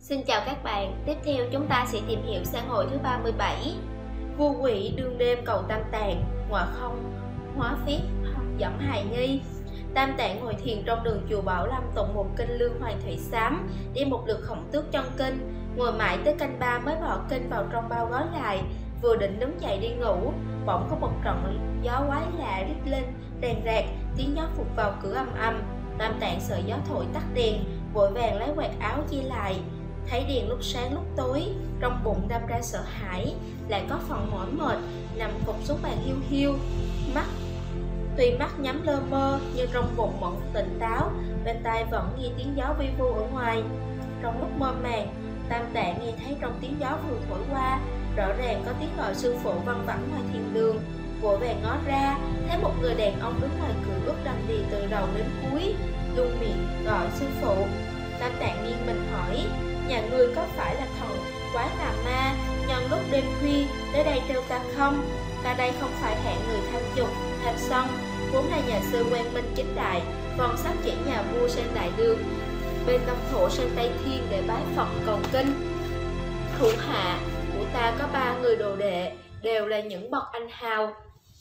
Xin chào các bạn, tiếp theo chúng ta sẽ tìm hiểu sang hồi thứ 37. Vua Quỷ đương đêm cầu Tam Tạng, ngọa không hóa phép dẫn hài nghi. Tam Tạng ngồi thiền trong đường chùa Bảo Lâm tụng một kinh Lương Hoàng Thủy Sám, đi một lượt khổng tước chân kinh, ngồi mãi tới canh 3 mới bỏ kinh vào trong bao gói lại. Vừa định đứng dậy đi ngủ, bỗng có một trận gió quái lạ rít lên rèn rạc, tiếng gió phụt vào cửa ầm ầm. Tam Tạng sợ gió thổi tắt đèn, vội vàng lấy quạt áo che lại. Thấy đèn lúc sáng lúc tối, trong bụng đâm ra sợ hãi, lại có phần mỏi mệt, nằm phục xuống bàn hiu hiu. Tuy mắt nhắm lơ mơ, nhưng trong bụng vẫn tỉnh táo, bên tai vẫn nghe tiếng gió vi vu ở ngoài. Trong lúc mơ màng, Tam Tạng nghe thấy trong tiếng gió vừa thổi qua, rõ ràng có tiếng gọi sư phụ văng vẳng ngoài thiền đường. Vội vàng ngó ra, thấy một người đàn ông đứng ngoài cửa ướt đầm đìa từ đầu đến cuối, luôn miệng gọi sư phụ. Tam Tạng nghiêng mình hỏi: nhà ngươi có phải là thần quái tà ma nhân lúc đêm khuya tới đây trêu ta không? Ta đây không phải hạng người tham dục, tham sân, vốn là nhà sư Quang Minh chính đại, còn sắp chỉ nhà vua sang đại đường, bên Đông Thổ sang Tây Thiên để bái Phật cầu kinh. Thủ hạ của ta có 3 người đồ đệ, đều là những bậc anh hào,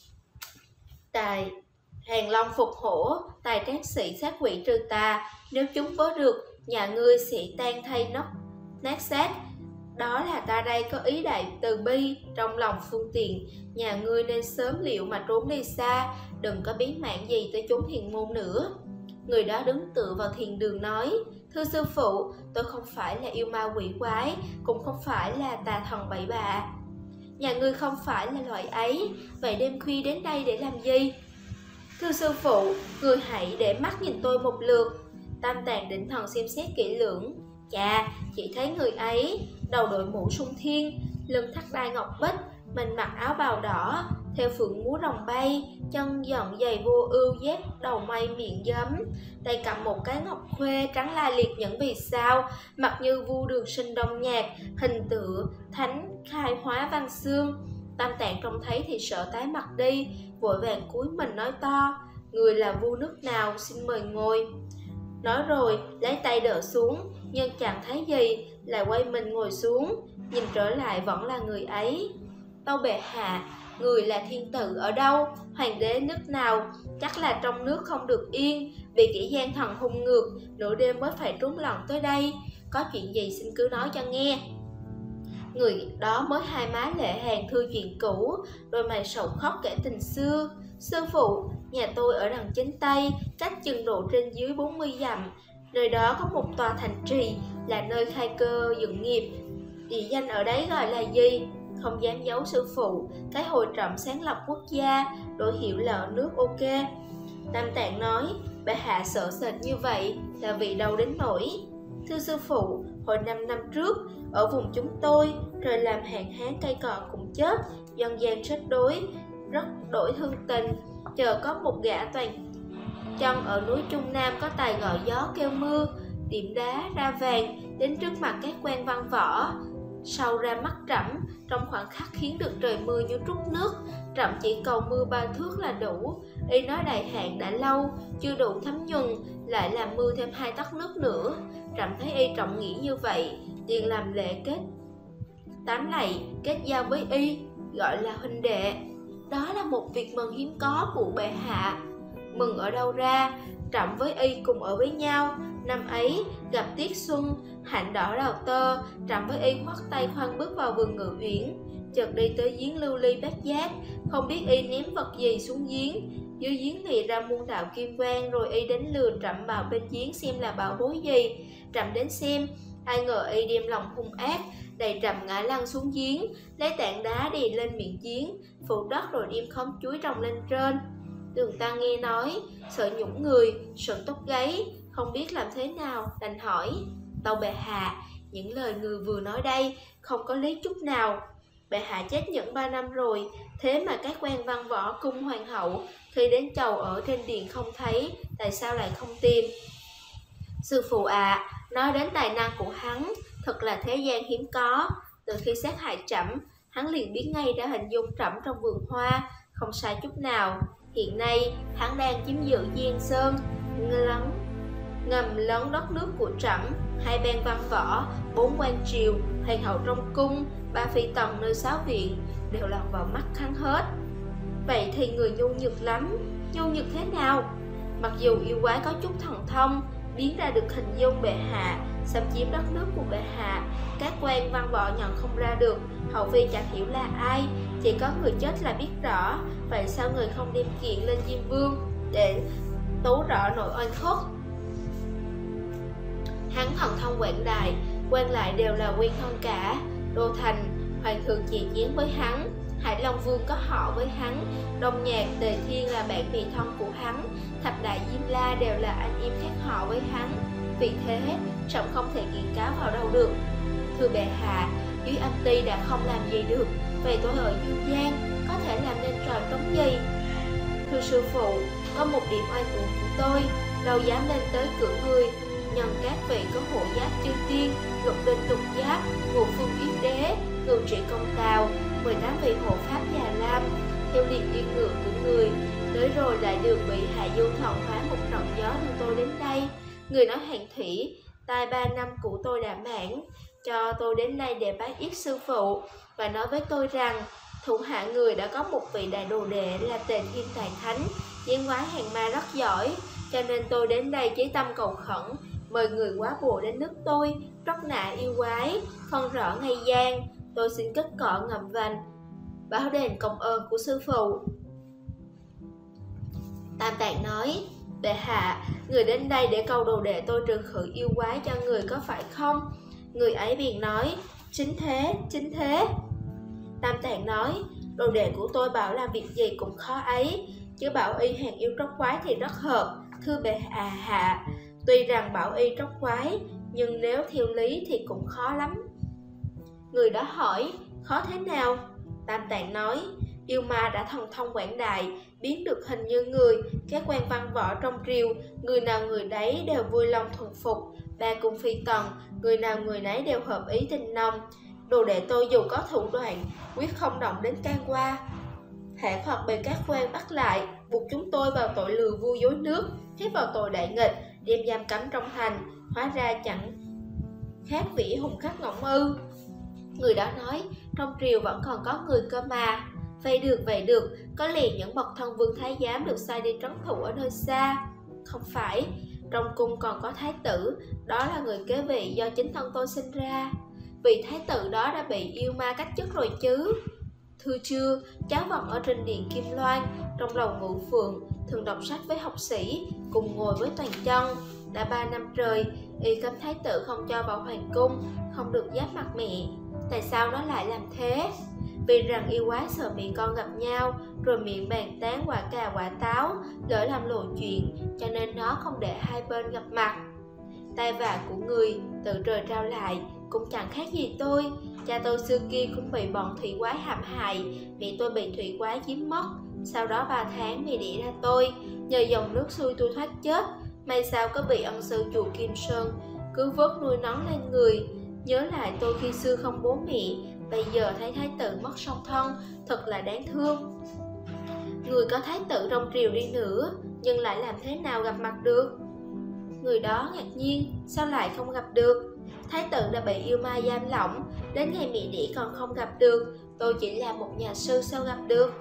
tài hàng long phục hổ, tài trác sĩ sát quỷ trừ tà. Nếu chúng có được, nhà ngươi sẽ tan thay nát xác. Đó là ta đây có ý đại từ bi trong lòng phương tiện, nhà ngươi nên sớm liệu mà trốn đi xa, đừng có biến mạng gì tới chốn thiền môn nữa. Người đó đứng tựa vào thiền đường nói: thưa sư phụ, tôi không phải là yêu ma quỷ quái, cũng không phải là tà thần bậy bạ. Nhà ngươi không phải là loại ấy, vậy đêm khuya đến đây để làm gì? Thưa sư phụ, người hãy để mắt nhìn tôi một lượt. Tam Tạng định thần xem xét kỹ lưỡng. Chà, chỉ thấy người ấy đầu đội mũ sung thiên, lưng thắt đai ngọc bích, mình mặc áo bào đỏ, theo phượng múa rồng bay, chân dần giày vô ưu dép đầu mây miệng giấm, tay cầm một cái ngọc khuê trắng la liệt những vì sao, mặt như vua Đường Sinh Đông Nhạc, hình tựa thánh khai hóa văn xương. Tam Tạng trông thấy thì sợ tái mặt đi, vội vàng cúi mình nói to: người là vua nước nào, xin mời ngồi. Nói rồi lấy tay đỡ xuống, nhưng chẳng thấy gì, lại quay mình ngồi xuống, nhìn trở lại vẫn là người ấy. Tâu bệ hạ, người là thiên tử ở đâu, hoàng đế nước nào? Chắc là trong nước không được yên, vì kẻ gian thần hung ngược, nửa đêm mới phải trốn lẩn tới đây. Có chuyện gì xin cứ nói cho nghe. Người đó mới hai má lệ hàng thư chuyện cũ, đôi mày sầu khóc kể tình xưa. Sư phụ, nhà tôi ở đằng chính Tây, cách chừng độ trên dưới 40 dặm. Nơi đó có một tòa thành trì, là nơi khai cơ dựng nghiệp. Địa danh ở đấy gọi là gì? Không dám giấu sư phụ, cái hồi trẫm sáng lập quốc gia, đổi hiệu là nước OK. Tam Tạng nói: bệ hạ sợ sệt như vậy là vì đâu đến nỗi? Thưa sư phụ, hồi 5 năm trước, ở vùng chúng tôi, trời làm hạn hán cây cỏ cũng chết, dân gian rất đổi thương tình. Chờ có một gã toàn chân ở núi Trung Nam có tài gọi gió kêu mưa, điểm đá ra vàng, đến trước mặt các quan văn võ, sau ra mắt trẫm, trong khoảnh khắc khiến được trời mưa như trút nước. Trẫm chỉ cầu mưa 3 thước là đủ. Y nói đại hạn đã lâu, chưa đủ thấm nhuần, lại làm mưa thêm 2 tấc nước nữa. Trẫm thấy y trọng nghĩa như vậy, liền làm lễ kết tám lạy, kết giao với y, gọi là huynh đệ. Đó là một việc mừng hiếm có của bệ hạ. Mừng ở đâu ra? Trẫm với y cùng ở với nhau. Năm ấy gặp tiết xuân, hạnh đỏ đào tơ, trẫm với y khoác tay khoan bước vào vườn Ngự Uyển. Chợt đi tới giếng lưu ly bát giác, không biết y ném vật gì xuống giếng. Dưới giếng lìa ra muôn đạo kim quang, rồi y đến lừa trẫm vào bên giếng xem là bảo bối gì. Trẫm đến xem, ai ngờ y đem lòng hung ác, đẩy trẫm ngã lăn xuống giếng, lấy tảng đá đè lên miệng giếng, phủ đất rồi đem khóm chuối trồng lên trên. Đường Tăng nghe nói, sợ nhũng người, sợn tóc gáy, không biết làm thế nào, đành hỏi: tâu bệ hạ, những lời người vừa nói đây không có lý chút nào. Bệ hạ chết những 3 năm rồi, thế mà các quan văn võ cung hoàng hậu khi đến chầu ở trên điện không thấy, tại sao lại không tìm? Sư phụ ạ, nói đến tài năng của hắn, thật là thế gian hiếm có. Từ khi sát hại trẫm, hắn liền biết ngay đã hình dung trẫm trong vườn hoa, không sai chút nào. Hiện nay hắn đang chiếm giữ Giang Sơn, ngầm lấn đất nước của trẫm, 2 ban văn võ, 4 quan triều, hoàng hậu trong cung, 3 phi tần nơi 6 viện đều lọt vào mắt hắn hết. Vậy thì người nhu nhược lắm. Nhu nhược thế nào? Mặc dù yêu quái có chút thần thông, biến ra được hình dung bệ hạ, xâm chiếm đất nước của bệ hạ, các quan văn võ nhận không ra được, hậu phi chẳng hiểu là ai, chỉ có người chết là biết rõ. Vậy sao người không đem chuyện lên Diêm Vương để tố rõ nội oan khuất? Hắn thần thông quảng đại, quan lại đều là quen thân cả. Đô thành, hoàng thượng chì chiến với hắn, Hải Long Vương có họ với hắn, Đông Nhạc, Tề Thiên là bạn bè thân của hắn, Thập Đại Diêm La đều là anh em khác họ với hắn. Vì thế, trọng không thể kiện cáo vào đâu được. Thưa bệ hạ, dưới âm ty đã không làm gì được, vậy tôi ở dương gian có thể làm nên trò trống gì? Thưa sư phụ, có một điểm oan uổng của tôi, đâu dám lên tới cửa người. Nhân các vị có hộ giáp chư tiên, lục linh lục giáp, ngũ phương yết đế, cừu trị công tào, 18 vị hộ pháp già lam, theo liền yên ngựa của người, tới rồi lại được bị Hạ Du Thần hóa một trận gió đưa tôi đến đây. Người nói Hàn Thủy, tai 3 năm của tôi đã mãn, cho tôi đến đây để bái yết sư phụ, và nói với tôi rằng thủ hạ người đã có một vị đại đồ đệ là Tề Thiên Tài Thánh, chiến quái hàng ma rất giỏi, cho nên tôi đến đây chí tâm cầu khẩn, mời người quá bộ đến nước tôi, trót nạ yêu quái, phân rõ ngay gian. Tôi xin kết cọ ngậm vành, báo đền công ơn của sư phụ. Tam Tạng nói, bệ hạ, người đến đây để cầu đồ đệ tôi trừ khử yêu quái cho người có phải không? Người ấy liền nói, chính thế, chính thế. Tam Tạng nói, đồ đệ của tôi bảo làm việc gì cũng khó ấy, chứ bảo y hàng yêu tróc quái thì rất hợp. Thưa bệ hạ, tuy rằng bảo y tróc quái, nhưng nếu theo lý thì cũng khó lắm. Người đó hỏi, khó thế nào? Tam Tạng nói, yêu ma đã thần thông quảng đại, biến được hình như người, các quan văn võ trong triều, người nào người đấy đều vui lòng thuần phục, 3 cung phi tần, người nào người nấy đều hợp ý tình nồng. Đồ đệ tôi dù có thủ đoạn, quyết không động đến can qua. Hãy hoặc bị các quan bắt lại, buộc chúng tôi vào tội lừa vua dối nước, hiếp vào tội đại nghịch, đem giam cấm trong thành, hóa ra chẳng khác vĩ hùng khắc ngỗng ư? Người đó nói, trong triều vẫn còn có người cơ mà. Vậy được, có lẽ những bậc thân vương thái giám được sai đi trấn thủ ở nơi xa. Không phải, trong cung còn có thái tử, đó là người kế vị do chính thân tôi sinh ra. Vị thái tử đó đã bị yêu ma cách chức rồi chứ? Thưa chưa, cháu vẫn ở trên điện Kim Loan, trong lầu Ngũ Phượng, thường đọc sách với học sĩ, cùng ngồi với toàn chân. Đã 3 năm trời, y cấm thái tử không cho vào hoàng cung, không được giáp mặt mẹ. Tại sao nó lại làm thế? Vì rằng yêu quái sợ mẹ con gặp nhau, rồi miệng bàn tán quả cà quả táo, lỡ làm lộ chuyện, cho nên nó không để hai bên gặp mặt. Tai vạ của người tự trời trao lại, cũng chẳng khác gì tôi. Cha tôi xưa kia cũng bị bọn thủy quái hãm hại, mẹ tôi bị thủy quái chiếm mất. Sau đó 3 tháng mẹ đẻ ra tôi, nhờ dòng nước xuôi tôi thoát chết. May sao có vị ân sư chùa Kim Sơn cứu vớt nuôi nấng lên người. Nhớ lại tôi khi xưa không bố mẹ, bây giờ thấy thái tử mất song thân, thật là đáng thương. Người có thái tử trong triều đi nữa, nhưng lại làm thế nào gặp mặt được? Người đó ngạc nhiên, sao lại không gặp được? Thái tử đã bị yêu ma giam lỏng, đến ngày mẹ đẻ còn không gặp được. Tôi chỉ là một nhà sư, sao gặp được?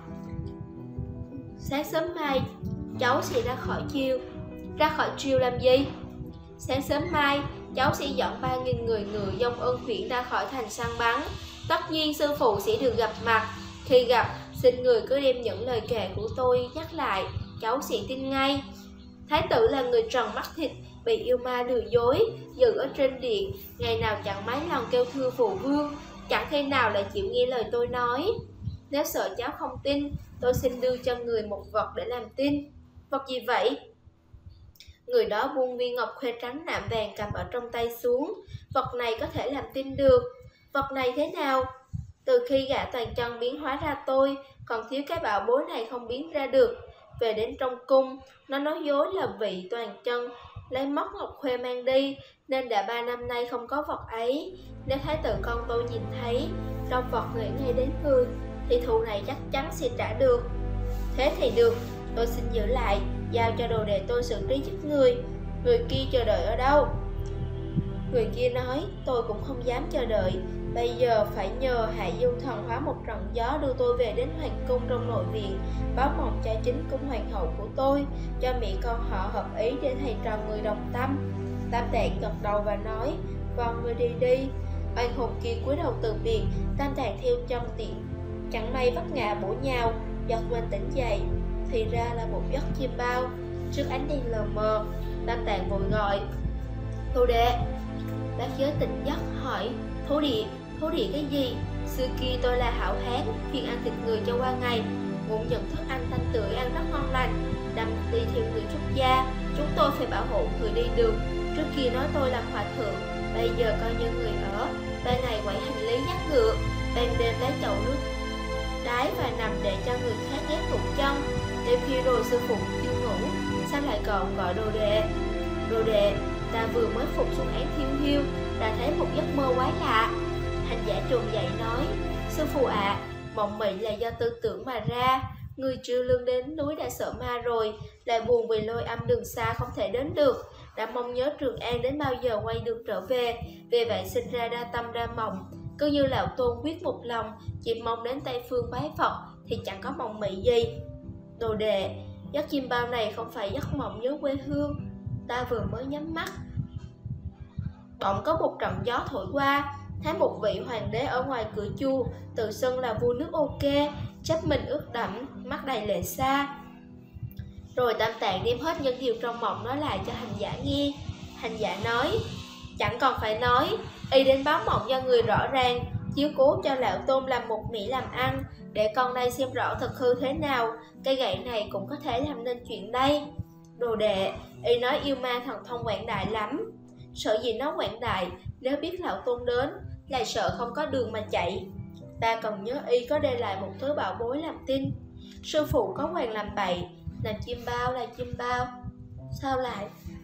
Sáng sớm mai, cháu sẽ ra khỏi triều. Ra khỏi triều làm gì? Sáng sớm mai, cháu sẽ dẫn 3.000 người ngựa dông ân khuyển ra khỏi thành săn bắn. Tất nhiên sư phụ sẽ được gặp mặt. Khi gặp, xin người cứ đem những lời kể của tôi nhắc lại, cháu sẽ tin ngay. Thái tử là người trần mắt thịt, bị yêu ma lừa dối, giữ ở trên điện, ngày nào chẳng mấy lần kêu thưa phụ vương, chẳng khi nào lại chịu nghe lời tôi nói. Nếu sợ cháu không tin, tôi xin đưa cho người một vật để làm tin. Vật gì vậy? Người đó buông viên ngọc khuê trắng nạm vàng cầm ở trong tay xuống. Vật này có thể làm tin được. Vật này thế nào? Từ khi gã toàn chân biến hóa ra tôi, còn thiếu cái bảo bối này không biến ra được. Về đến trong cung, nó nói dối là vị toàn chân lấy mất ngọc khuê mang đi, nên đã 3 năm nay không có vật ấy. Nếu thái tử con tôi nhìn thấy trong vật nghĩ ngay đến người, thì thù này chắc chắn sẽ trả được. Thế thì được, tôi xin giữ lại, giao cho đồ đệ tôi xử trí giúp người. Người kia chờ đợi ở đâu? Người kia nói, tôi cũng không dám chờ đợi. Bây giờ phải nhờ Hạ Du Thần hóa một trận gió đưa tôi về đến hoàng cung trong nội viện, báo mộng cho chính cung hoàng hậu của tôi, cho mẹ con họ hợp ý để thầy trò người đồng tâm. Tam Tạng gật đầu và nói, vâng, ngươi đi đi. Oan hồn kia cúi đầu từ biệt. Tam Tạng theo chân tiện, chẳng may vấp ngã bổ nhào, giật mình tỉnh dậy, thì ra là một giấc chim bao. Trước ánh đèn lờ mờ, Tam Tạng vội gọi, Thổ Đệ. Bác giới tỉnh giấc hỏi, Thổ địa cái gì? Xưa kia tôi là hảo hán, chuyên ăn thịt người cho qua ngày, muốn nhận thức ăn thanh tưởi, ăn rất ngon lành, đâm đi theo người xuất gia. Chúng tôi phải bảo hộ người đi đường. Trước kia nói tôi làm hòa thượng, bây giờ coi như người ở. Ban ngày quậy hành lý dắt ngựa, ban đêm lấy chậu nước đái và nằm để cho người khác ghét tụt chân. Đêm khuya rồi sư phụ chưa ngủ, sao lại còn gọi đồ đệ? Đồ đệ, ta vừa mới phục xuống án thiêu hiu, đã thấy một giấc mơ quái lạ. Hành giả trồm dậy nói, sư phụ ạ, mộng mị là do tư tưởng mà ra. Người chưa lương đến núi đã sợ ma rồi, lại buồn vì lôi âm đường xa không thể đến được, đã mong nhớ Trường An đến bao giờ quay được trở về. Vì vậy sinh ra đa tâm đa mộng, cứ như lão tôn quyết một lòng, chỉ mong đến Tây Phương bái Phật thì chẳng có mộng mị gì. Đồ đệ, giấc chim bao này không phải giấc mộng nhớ quê hương. Ta vừa mới nhắm mắt, bỗng có một trận gió thổi qua, thấy một vị hoàng đế ở ngoài cửa chùa, tự xưng là vua nước Ok, chắp mình ướt đẫm, mắt đầy lệ xa. Rồi Tam Tạng đem hết những điều trong mộng nói lại cho hành giả nghe. Hành giả nói, chẳng còn phải nói, y đến báo mộng cho người rõ ràng, chiếu cố cho lão tôn làm một mỹ làm ăn, để con đây xem rõ thật hư thế nào, cây gậy này cũng có thể làm nên chuyện đây. Đồ đệ, y nói yêu ma thần thông quảng đại lắm. Sợ gì nó quảng đại, nếu biết lão tôn đến, lại sợ không có đường mà chạy. Ta còn nhớ y có để lại một thứ bảo bối làm tin. Sư phụ có hoàng làm bậy, làm chim bao là chim bao. Sao lại?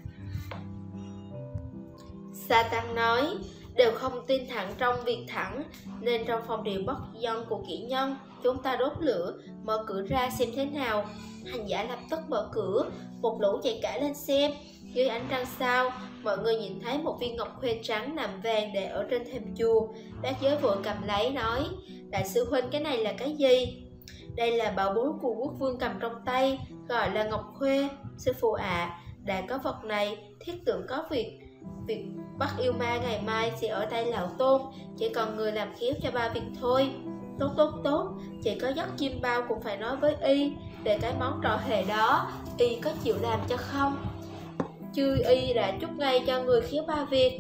Sa Tăng nói, đều không tin thẳng trong việc thẳng, nên trong phòng điều bất dân của kỹ nhân, chúng ta đốt lửa, mở cửa ra xem thế nào. Hành giả lập tức mở cửa, một lũ chạy cả lên xem. Dưới ánh trăng sao, mọi người nhìn thấy một viên ngọc khuê trắng nằm vàng để ở trên thềm chùa. Bác giới vội cầm lấy nói, đại sư huynh, cái này là cái gì? Đây là bảo bối của quốc vương cầm trong tay, gọi là ngọc khuê. Sư phụ ạ, đã có vật này, thiết tưởng có việc bắt yêu ma ngày mai sẽ ở tay lão tôn, chỉ còn người làm khéo cho ba việc thôi. Tốt, chỉ có giấc chim bao cũng phải nói với y về cái món trò hề đó, y có chịu làm cho không? Chứ y đã chúc ngay cho người khéo ba việc.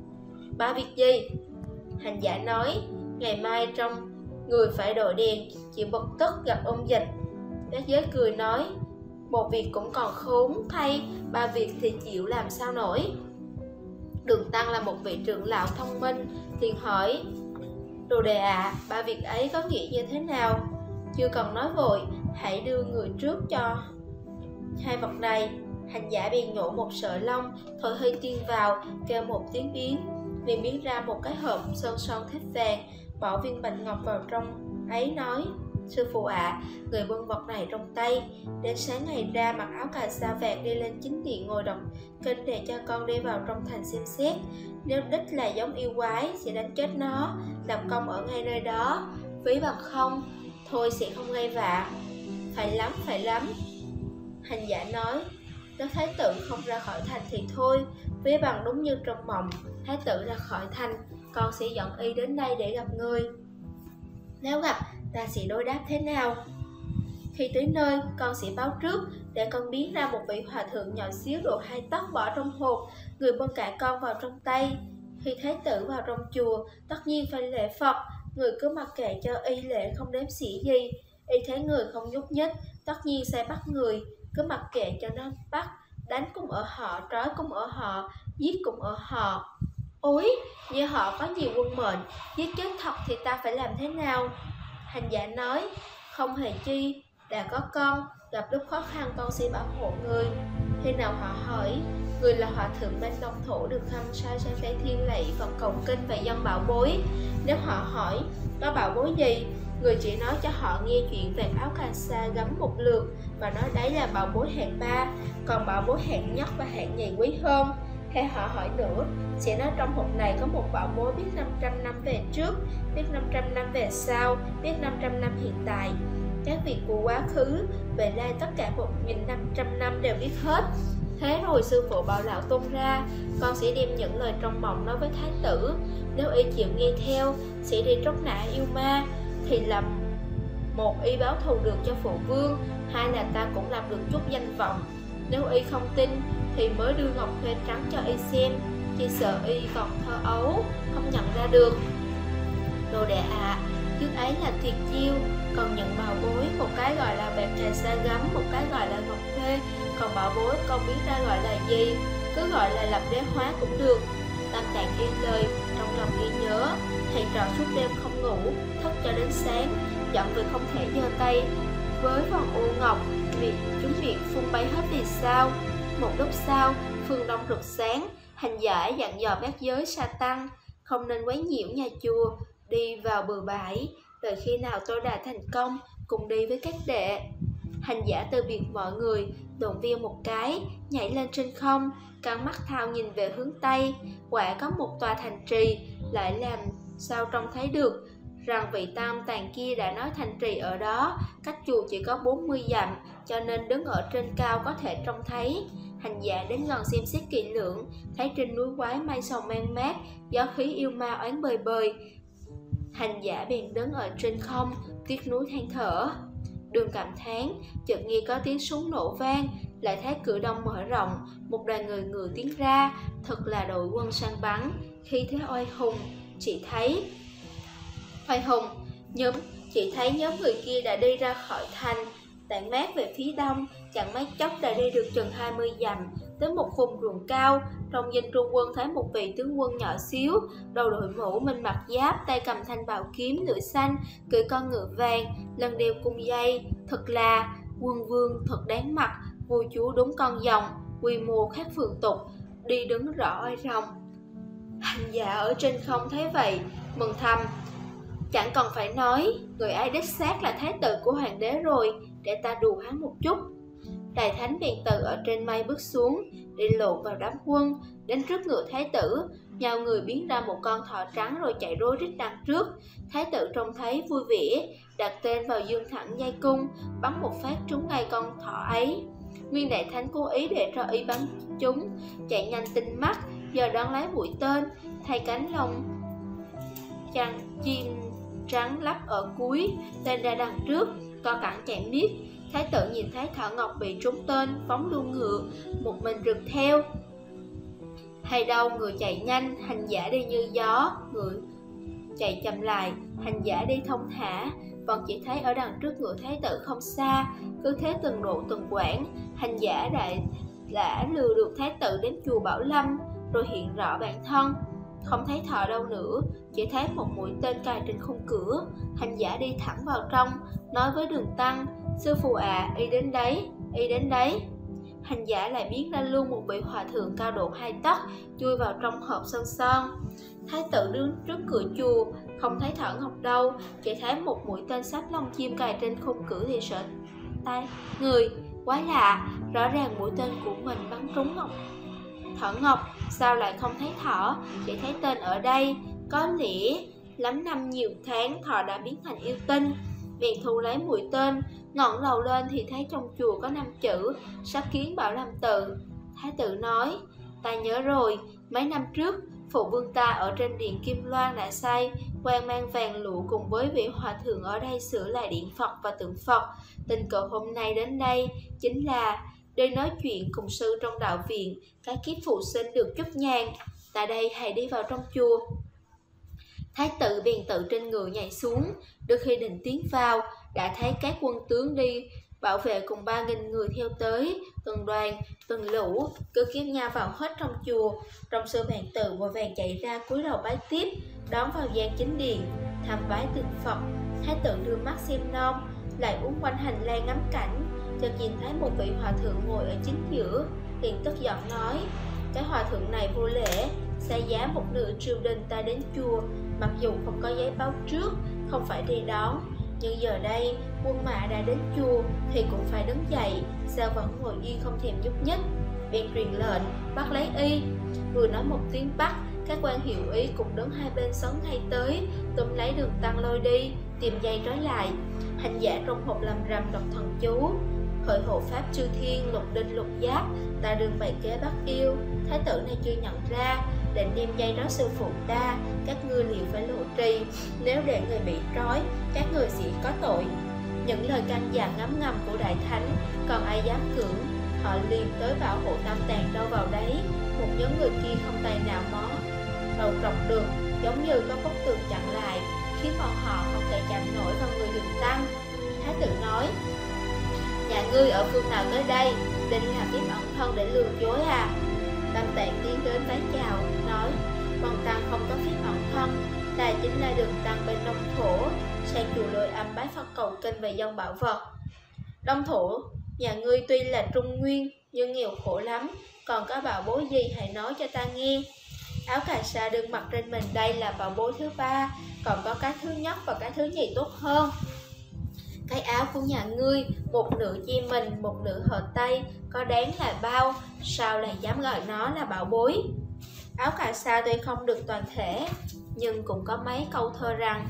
Ba việc gì? Hành giả nói, ngày mai trong người phải đội đèn, chỉ bực tức gặp ông dịch. Bác giới cười nói, một việc cũng còn khốn thay, ba việc thì chịu làm sao nổi. Đường Tăng là một vị trưởng lão thông minh, liền hỏi, đồ đệ ạ, ba việc ấy có nghĩa như thế nào? Chưa cần nói vội, hãy đưa người trước cho hai vật này. Hành giả bèn nhổ một sợi lông, thổi hơi tiên vào, kêu một tiếng biến, liền biến ra một cái hộp sơn son thép vàng, bỏ viên bạch ngọc vào trong ấy nói, sư phụ ạ, người bưng vật này trong tay, đến sáng ngày ra mặc áo cà sa vàng đi lên chính điện ngồi đọc kinh để cho con đi vào trong thành xem xét. Nếu đích là giống yêu quái sẽ đánh chết nó, làm công ở ngay nơi đó, ví bằng không thôi sẽ không gây vạ. Phải lắm. Hành giả nói, nếu thái tử không ra khỏi thành thì thôi, ví bằng đúng như trong mộng, thái tử ra khỏi thành, con sẽ dẫn y đến đây để gặp ngươi. Nếu gặp, ta sẽ đối đáp thế nào? Khi tới nơi, con sẽ báo trước, để con biến ra một vị hòa thượng nhỏ xíu độ 2 tấc bỏ trong hộp, người bưng cả con vào trong tay. Khi thái tử vào trong chùa, tất nhiên phải lễ Phật, người cứ mặc kệ cho y lễ không đếm xỉa gì. Y thấy người không nhúc nhích, tất nhiên sẽ bắt người, cứ mặc kệ cho nó bắt, đánh cũng ở họ, trói cũng ở họ, giết cũng ở họ. Ôi, như họ có nhiều quân mệnh, giết chết thật thì ta phải làm thế nào? Hành giả nói, không hề chi, đã có con, gặp lúc khó khăn con sẽ bảo hộ người. Khi nào họ hỏi, người là hòa thượng bên Đông Thổ được khâm sai sang Tây Thiên lạy Phật cầu kinh và dân bảo bối. Nếu họ hỏi, có bảo bối gì? Người chỉ nói cho họ nghe chuyện vạt áo cà sa gấm một lượt và nói đấy là bảo bối hạng 3, còn bảo bối hạng nhất và hạng nhì quý hơn. Hay họ hỏi nữa, sẽ nói trong hộp này có một bảo bối biết 500 năm về trước, biết 500 năm về sau, biết 500 năm hiện tại. Các việc của quá khứ, về lai tất cả 1500 năm đều biết hết. Thế rồi sư phụ bảo lão Tôn ra, con sẽ đem những lời trong mộng nói với thái tử. Nếu y chịu nghe theo, sẽ đi tróc nã yêu ma, thì làm một y báo thù được cho phụ vương, hai là ta cũng làm được chút danh vọng. Nếu y không tin thì mới đưa ngọc khuê trắng cho y xem, chỉ sợ y còn thơ ấu, không nhận ra được. Đồ đệ ạ, trước ấy là tuyệt chiêu, còn những bảo bối, một cái gọi là bạc trà sa gấm, một cái gọi là ngọc khuê, còn bảo bối con biết ra gọi là gì, cứ gọi là lập đế hóa cũng được. Tam Tạng ghi lời, trong lòng ghi nhớ, thầy trò suốt đêm không ngủ, thức cho đến sáng, giận vì không thể giơ tay với vòng ô ngọc, chúng miệng phun bay hết vì sao. Một lúc sau, phương đông rực sáng, hành giả dặn dò bát giới sa tăng không nên quấy nhiễu nhà chùa, đi vào bừa bãi, đợi khi nào tôi đã thành công, cùng đi với các đệ. Hành giả từ biệt mọi người, động viên một cái, nhảy lên trên không, căng mắt thao nhìn về hướng Tây, quả có một tòa thành trì, lại làm sao trông thấy được rằng vị Tam Tạng kia đã nói thành trì ở đó, cách chùa chỉ có 40 dặm, cho nên đứng ở trên cao có thể trông thấy. Hành giả đến gần xem xét kỹ lưỡng, thấy trên núi quái mây sầu man mát, gió khí yêu ma oán bời bời. Hành giả bèn đứng ở trên không, tiếc nuối than thở. Đường cảm thán, chợt nghe có tiếng súng nổ vang, lại thấy cửa đông mở rộng, một đoàn người ngựa tiến ra, thật là đội quân săn bắn, khi thế oai hùng. Chỉ thấy nhóm người kia đã đi ra khỏi thành, tản mát về phía đông, chẳng mấy chốc đã đi được chừng 20 dặm, tới một vùng ruộng cao. Trong dinh trung quân thấy một vị tướng quân nhỏ xíu, đầu đội mũ, mình mặc giáp, tay cầm thanh bảo kiếm lưỡi xanh, cưỡi con ngựa vàng, lần đeo cung dây, thật là quân vương thật đáng mặt, vua chúa đúng con rồng, quy mô khác phường tục, đi đứng rõ oai rồng. Hành giả ở trên không thấy vậy, mừng thầm, chẳng cần phải nói, người ấy đích xác là thái tử của hoàng đế rồi, để ta đùa hắn một chút. Đại thánh bèn từ ở trên mây bước xuống, đi lộn vào đám quân, đến trước ngựa thái tử, nhào người biến ra một con thỏ trắng rồi chạy rối rít đằng trước. Thái tử trông thấy vui vẻ, đặt tên vào dương thẳng dây cung, bắn một phát trúng ngay con thỏ ấy. Nguyên đại thánh cố ý để cho y bắn chúng, chạy nhanh tinh mắt, giờ đón lấy mũi tên, thay cánh lông chăn chim trắng lắp ở cuối, tên ra đằng trước, co cẳng chạy miết. Thái tử nhìn thấy thỏ ngọc bị trúng tên, phóng luôn ngựa, một mình rượt theo. Hay đâu ngựa chạy nhanh, hành giả đi như gió, ngựa chạy chậm lại, hành giả đi thông thả. Vẫn chỉ thấy ở đằng trước ngựa thái tử không xa, cứ thế từng độ từng quãng, hành giả đã lừa được thái tử đến chùa Bảo Lâm, rồi hiện rõ bản thân. Không thấy thọ đâu nữa, chỉ thấy một mũi tên cài trên khung cửa. Hành giả đi thẳng vào trong, nói với Đường Tăng, sư phụ ạ, y đến đấy, y đến đấy. Hành giả lại biến ra luôn một vị hòa thượng cao độ 2 tấc, chui vào trong hộp sơn son. Thái tử đứng trước cửa chùa, không thấy thỏ ngọc đâu, chỉ thấy một mũi tên sáp lông chim cài trên khung cửa thì sợ tay người. Quái lạ, rõ ràng mũi tên của mình bắn trúng thỏ ngọc, sao lại không thấy thỏ, chỉ thấy tên ở đây. Có lẽ lắm năm nhiều tháng thỏ đã biến thành yêu tinh. Bèn thu lấy mũi tên, ngẩng đầu lên thì thấy trong chùa có 5 chữ sắp kiến Bảo Lâm tự. Thái tử nói, ta nhớ rồi, mấy năm trước phụ vương ta ở trên điện Kim Loan đã sai quan mang vàng lụa cùng với vị hòa thượng ở đây sửa lại điện Phật và tượng Phật. Tình cờ hôm nay đến đây chính là đi nói chuyện cùng sư trong đạo viện, cái kiếp phụ sinh được chút nhàn. Tại đây hãy đi vào trong chùa. Thái tử bèn tự trên ngựa nhảy xuống, đôi khi định tiến vào, đã thấy các quân tướng đi bảo vệ cùng 3.000 người theo tới, từng đoàn, từng lũ, cứ kéo nhau vào hết trong chùa. Trong sư bàn tử vội vàng chạy ra cúi đầu bái tiếp, đón vào gian chính điện, tham bái tượng Phật. Thái tử đưa mắt xem non, lại uốn quanh hành lang ngắm cảnh, chợt nhìn thấy một vị hòa thượng ngồi ở chính giữa, liền tức giận nói, cái hòa thượng này vô lễ, sai giá một nửa triều đình ta đến chùa, mặc dù không có giấy báo trước, không phải đi đón, nhưng giờ đây quân mã đã đến chùa thì cũng phải đứng dậy, sao vẫn ngồi yên không thèm nhúc nhích. Bèn truyền lệnh bắt lấy y. Vừa nói một tiếng bắt, các quan hiệu ý cùng đứng hai bên sấn ngay tới, túm lấy Đường Tăng lôi đi, tìm dây trói lại. Hành giả trong hộp làm rầm đọc thần chú: Hỡi hộ pháp chư thiên, lục đinh lục giáp, ta đường bày kế bắt yêu. Thái tử này chưa nhận ra, định đem dây trói sư phụ ta, các ngươi liệu phải lộ trì. Nếu để người bị trói, các người sẽ có tội. Những lời căn dặn ngấm ngầm của đại thánh, còn ai dám cưỡng. Họ liền tới bảo hộ Tam Tạng đâu vào đấy. Một nhóm người kia không tài nào mó đầu trọc được, giống như có bức tường chặn lại, khiến bọn họ không thể chạm nổi vào người Đường Tăng. Thái tử nói: Nhà ngươi ở phương nào tới đây, định làm phép ẩn thân để lừa dối à? Tam Tạng tiến đến vái chào, nói: Bần tăng không có phép ẩn thân, ta chính là Đường Tăng bên Đông Thổ, sang chùa Lôi Âm bái Phật cầu kinh về dân bảo vật. Đông Thổ, nhà ngươi tuy là Trung Nguyên nhưng nghèo khổ lắm, còn có bảo bối gì hãy nói cho ta nghe. Áo cà sa đương mặc trên mình đây là bảo bối thứ ba, còn có cái thứ nhất và cái thứ nhì tốt hơn. Cái áo của nhà ngươi, một nửa che mình, một nửa hở tay, có đáng là bao, sao lại dám gọi nó là bảo bối? Áo cà sa tuy không được toàn thể, nhưng cũng có mấy câu thơ rằng: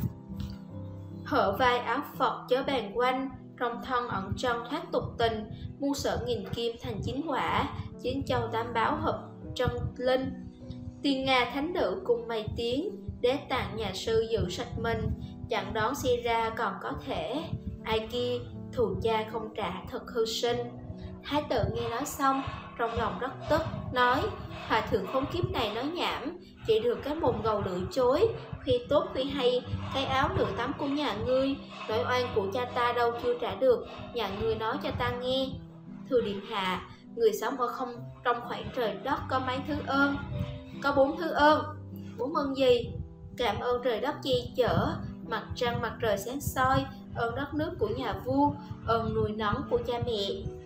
Hở vai áo Phật chớ bàn quanh, trong thân ẩn chân thoát tục tình, muôn sở nghìn kim thành chính quả, chín châu tám báo hợp chân linh. Tiên Nga thánh nữ cùng mày tiếng, đế tạng nhà sư giữ sạch mình, chẳng đón xe ra còn có thể, ai kia thù cha không trả thật hư sinh. Thái tử nghe nói xong, trong lòng rất tức, nói: Hòa thượng khốn kiếp này nói nhảm, chỉ được cái mồm gầu lưỡi chối, khi tốt khi hay, cái áo nửa tắm của nhà ngươi, nỗi oan của cha ta đâu chưa trả được, nhà ngươi nói cho ta nghe. Thưa điện hạ, người sống ở không trong khoảng trời đất có mấy thứ ơn? Có 4 thứ ơn. 4 ơn gì? Cảm ơn trời đất che chở, mặt trăng mặt trời sáng soi, ơn đất nước của nhà vua, ơn nuôi nấng của cha mẹ.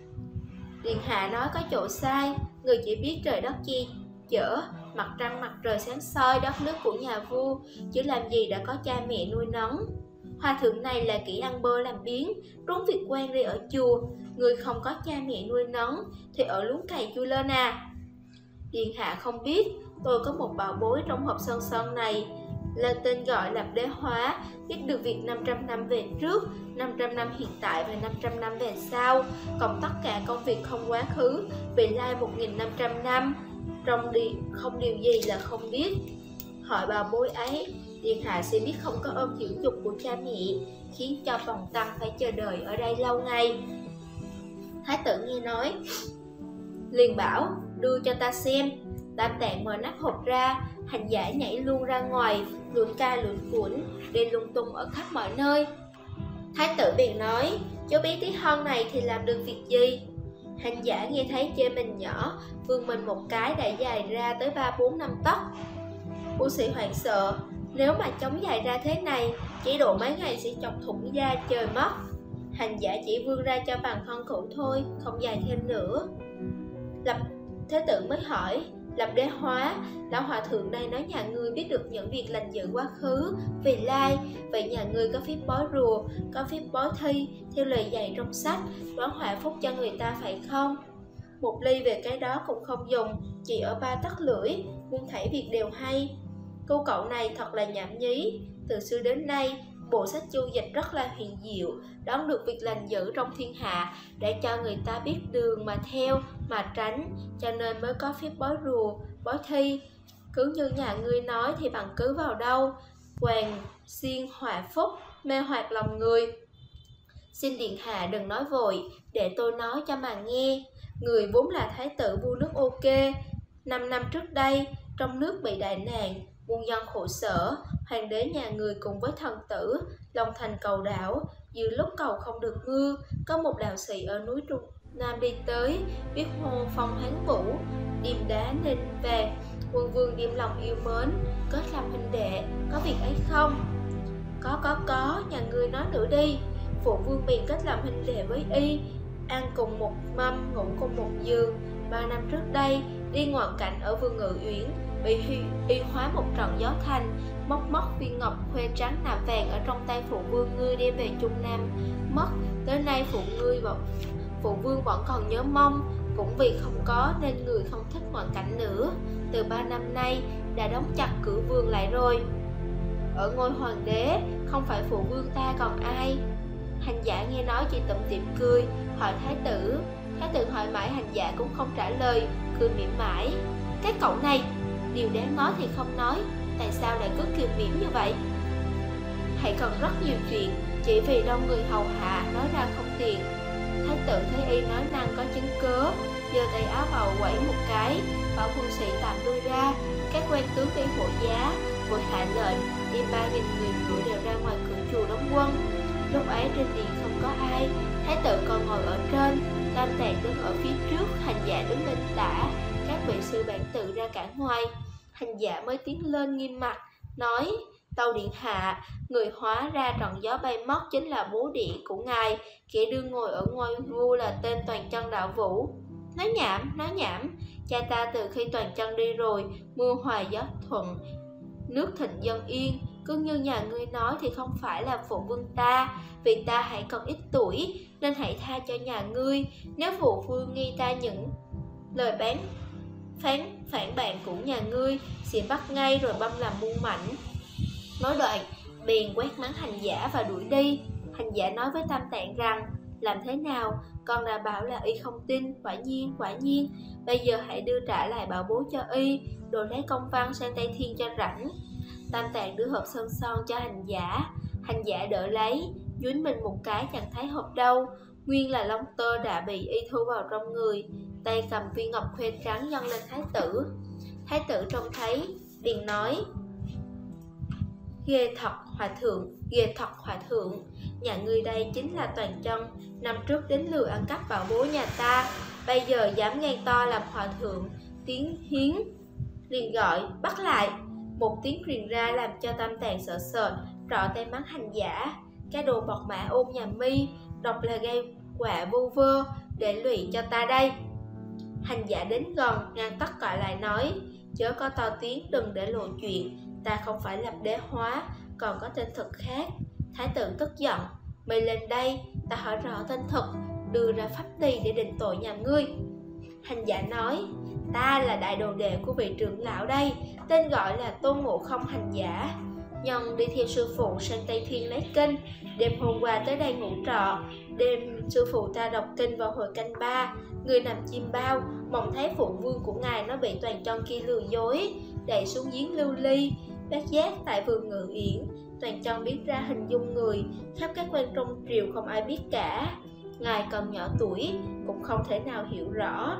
Điện hạ nói có chỗ sai, người chỉ biết trời đất che chở, mặt trăng mặt trời sáng soi, đất nước của nhà vua, chứ làm gì đã có cha mẹ nuôi nấng. Hòa thượng này là kỹ ăn bơ làm biếng, trốn việc quan đi ở chùa. Người không có cha mẹ nuôi nấng thì ở luống cày chui lên à? Điện hạ không biết, tôi có một bảo bối trong hộp sơn son này, lên tên gọi là Đế Hóa, biết được việc 500 năm về trước, 500 năm hiện tại và 500 năm về sau, cộng tất cả công việc không quá khứ, vị lai 1500 năm, trong không điều gì là không biết. Hỏi bảo bối ấy, điện hạ sẽ biết không có ơn dưỡng dục của cha mẹ, khiến cho bần tăng phải chờ đợi ở đây lâu ngày. Thái tử nghe nói, liền bảo: Đưa cho ta xem. Tam Tạng mở nắp hộp ra, hành giả nhảy luôn ra ngoài, luồn ca luồn cuộn, đi lung tung ở khắp mọi nơi. Thái tử bèn nói: Cháu bé tí hon này thì làm được việc gì? Hành giả nghe thấy chê mình nhỏ, vươn mình một cái đã dài ra tới 3-4 năm tấc. Vua sĩ hoảng sợ, nếu mà chống dài ra thế này, chỉ độ mấy ngày sẽ chọc thủng da trời mất. Hành giả chỉ vươn ra cho bằng thân cũ thôi, không dài thêm nữa. Thế tử mới hỏi: Lập Đế Hóa, lão hòa thượng đây nói nhà ngươi biết được những việc lành dữ quá khứ, vị lai, vậy nhà ngươi có phép bói rùa, có phép bói thi, theo lời dạy trong sách, đoán họa phúc cho người ta phải không? Một ly về cái đó cũng không dùng, chỉ ở 3 tấc lưỡi, muôn thảy việc đều hay. Câu cậu này thật là nhảm nhí. Từ xưa đến nay, bộ sách chu dịch rất là huyền diệu, đoán được việc lành dữ trong thiên hạ, để cho người ta biết đường mà theo, mà tránh, cho nên mới có phép bói rùa, bói thi. Cứ như nhà ngươi nói thì bằng cứ vào đâu, hoàng xiên họa phúc, mê hoặc lòng người. Xin điện hạ đừng nói vội, để tôi nói cho mà nghe. Người vốn là thái tử vua nước Ok. 5 năm trước đây, trong nước bị đại nạn, muôn dân khổ sở, hoàng đế nhà người cùng với thần tử lòng thành cầu đảo. Giữa lúc cầu không được mưa, có một đạo sĩ ở núi Trung Nam đi tới, biết hô phong hán vũ, điềm đá nên về. Quân vương điềm lòng yêu mến, kết làm huynh đệ, có việc ấy không? Có, nhà ngươi nói nữa đi. Phụ vương bèn kết làm huynh đệ với y, ăn cùng một mâm, ngủ cùng một giường. 3 năm trước đây, đi ngoạn cảnh ở vườn Ngự Uyển, bị y hóa một trận gió thành, móc viên ngọc khuê trắng nạm vàng ở trong tay phụ vương ngươi đem về Trung Nam mất. Tới nay phụ vương vẫn còn nhớ mong, Cũng vì không có nên người không thích ngoại cảnh nữa. Từ 3 năm nay đã đóng chặt cửa vườn lại rồi. Ở ngôi hoàng đế không phải phụ vương ta còn ai. Hành giả nghe nói chỉ tủm tỉm cười, hỏi thái tử. Thái tử hỏi mãi hành giả cũng không trả lời, cười mỉm mãi. Cái cậu này, điều đáng nói thì không nói, tại sao lại cứ kiều mỉm như vậy? Hãy còn rất nhiều chuyện, chỉ vì đông người hầu hạ nói ra không tiện. Thái tử thấy y nói năng có chứng cớ, giơ tay áo bào quẩy một cái, bảo quân sĩ tạm lui ra. Các quan tướng đi hộ giá vội hạ lệnh, đem 3.000 người ngựa đều ra ngoài cửa chùa đóng quân. Lúc ấy trên điện không có ai, thái tử còn ngồi ở trên, Tam Tạng đứng ở phía trước, hành giả đứng lên tả, các vị sư bản tự ra cả ngoài. Hành giả mới tiến lên nghiêm mặt, nói: Tâu điện hạ, người hóa ra trận gió bay mất chính là bố đĩa của ngài, kẻ đương ngồi ở ngôi vua là tên Toàn Chân Đạo Vũ. Nói nhảm, cha ta từ khi Toàn Chân đi rồi, mưa hòa gió thuận, nước thịnh dân yên. Cứ như nhà ngươi nói thì không phải là phụ vương ta, vì ta hãy còn ít tuổi nên hãy tha cho nhà ngươi. Nếu phụ vương nghi ta những lời phản bạn của nhà ngươi, sẽ bắt ngay rồi băm làm muôn mảnh. Nói đoạn bèn quét mắng hành giả và đuổi đi. Hành giả nói với Tam Tạng rằng: Làm thế nào, con đã bảo là y không tin. Quả nhiên, bây giờ hãy đưa trả lại bảo bối cho y, rồi lấy công văn sang Tây Thiên cho rảnh. Tam Tạng đưa hộp sơn son cho hành giả đỡ lấy, dúi mình một cái chẳng thấy hộp đâu, nguyên là lông tơ đã bị y thu vào trong người. Tay cầm viên ngọc khuê trắng dâng lên thái tử. Thái tử trông thấy liền nói: Ghê thật hòa thượng, nhà ngươi đây chính là Toàn Chân, năm trước đến lừa ăn cắp bảo bối nhà ta, bây giờ dám ngang to làm hòa thượng. Tiếng hiến liền gọi: Bắt lại! Một tiếng truyền ra làm cho Tam Tạng sợ sệt, trọ tay mắng hành giả: Cái đồ bọt mã ôn nhà mi, độc là gây quả vô vơ, để lụy cho ta đây. Hành giả đến gần ngăn tất cả lại nói: Chớ có to tiếng, đừng để lộ chuyện, ta không phải lập đế hóa, còn có tên thực khác. Thái tử tức giận: Mày lên đây, ta hỏi rõ tên thực, đưa ra pháp tỳ để định tội nhà ngươi. Hành giả nói: Ta là đại đồ đệ của vị trưởng lão đây, tên gọi là Tôn Ngộ Không hành giả. Nhân đi theo sư phụ sang Tây Thiên lấy kinh, đêm hôm qua tới đây ngủ trọ. Đêm sư phụ ta đọc kinh vào hồi canh 3, người nằm chim bao, mộng thấy phụ vương của ngài nó bị Toàn Chân kia lừa dối, đẩy xuống giếng lưu ly. Bác giác tại vườn Ngự Yển, Toàn Chân biết ra hình dung người, khắp các quan trong triều không ai biết cả. Ngài còn nhỏ tuổi, cũng không thể nào hiểu rõ.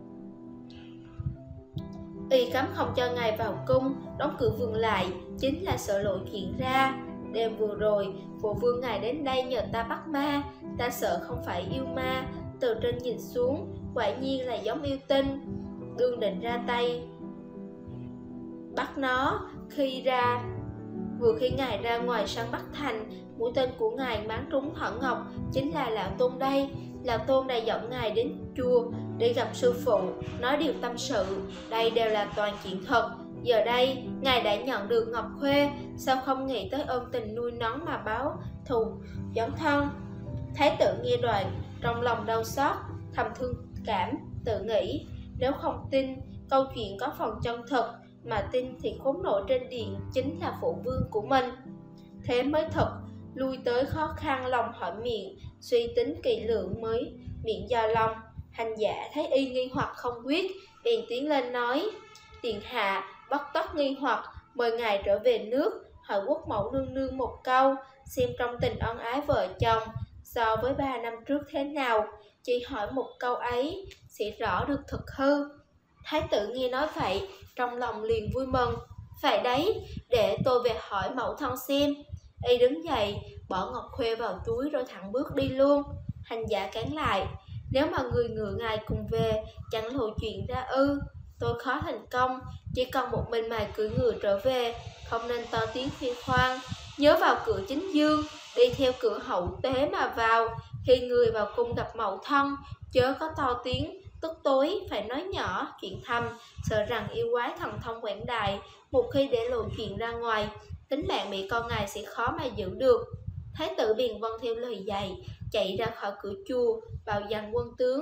Y cấm không cho ngài vào cung, đóng cửa vườn lại, chính là sợ lộ chuyện ra. Đêm vừa rồi, phụ vương ngài đến đây nhờ ta bắt ma, ta sợ không phải yêu ma, từ trên nhìn xuống, quả nhiên là giống yêu tinh. Đương định ra tay bắt nó, vừa khi ngài ra ngoài sân Bắc Thành, mũi tên của ngài bắn trúng Thỏ Ngọc, chính là Lão Tôn đây. Lão Tôn đã dẫn ngài đến chùa để gặp sư phụ, nói điều tâm sự, đây đều là toàn chuyện thật. Giờ đây, ngài đã nhận được Ngọc Khuê, sao không nghĩ tới ơn tình nuôi nấng mà báo thù giống thân? Thái tử nghe đoạn, trong lòng đau xót, thầm thương cảm, tự nghĩ: Nếu không tin, câu chuyện có phần chân thực, mà tin thì khốn nổi trên điện chính là phụ vương của mình. Thế mới thật, lui tới khó khăn lòng hỏi miệng, suy tính kỹ lưỡng mới miệng do lòng. Hành giả thấy y nghi hoặc không quyết, bèn tiến lên nói: Điện hạ, bất tất nghi hoặc, mời ngài trở về nước, hỏi quốc mẫu nương nương một câu, xem trong tình ân ái vợ chồng so với 3 năm trước thế nào. Chỉ hỏi một câu ấy sẽ rõ được thực hư. Thái tử nghe nói vậy, trong lòng liền vui mừng: Phải đấy, để tôi về hỏi mẫu thân xem. Y đứng dậy, bỏ Ngọc Khuê vào túi rồi thẳng bước đi luôn. Hành giả cản lại: Nếu mà người ngựa ngài cùng về, chẳng lộ chuyện ra ư? Tôi khó thành công, chỉ cần một mình mày cưỡi ngựa trở về, không nên to tiếng khoe khoang. Nhớ vào cửa chính dương, đi theo cửa hậu tế mà vào. Khi người vào cung gặp mẫu thân, chớ có to tiếng, tức tối phải nói nhỏ, chuyện thầm, sợ rằng yêu quái thần thông quảng đại, một khi để lộ chuyện ra ngoài, tính mạng mẹ con ngài sẽ khó mà giữ được. Thái tử bèn vâng theo lời dạy, chạy ra khỏi cửa chùa, vào dàn quân tướng.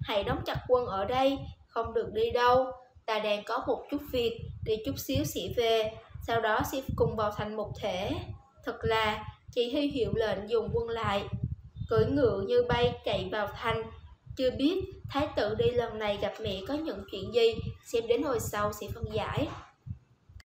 hãy đóng chặt quân ở đây, không được đi đâu. Ta đang có một chút việc, đi chút xíu sẽ về, sau đó sẽ cùng vào thành một thể. Thật là, chị Hy hiệu lệnh dùng quân lại, cưỡi ngựa như bay chạy vào thành. Chưa biết thái tử đi lần này gặp mẹ có những chuyện gì, xem đến hồi sau sẽ phân giải.